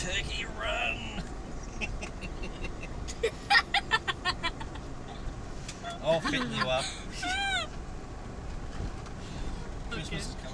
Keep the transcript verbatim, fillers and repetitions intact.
turkey, run! I'll fit you up. Christmas is coming.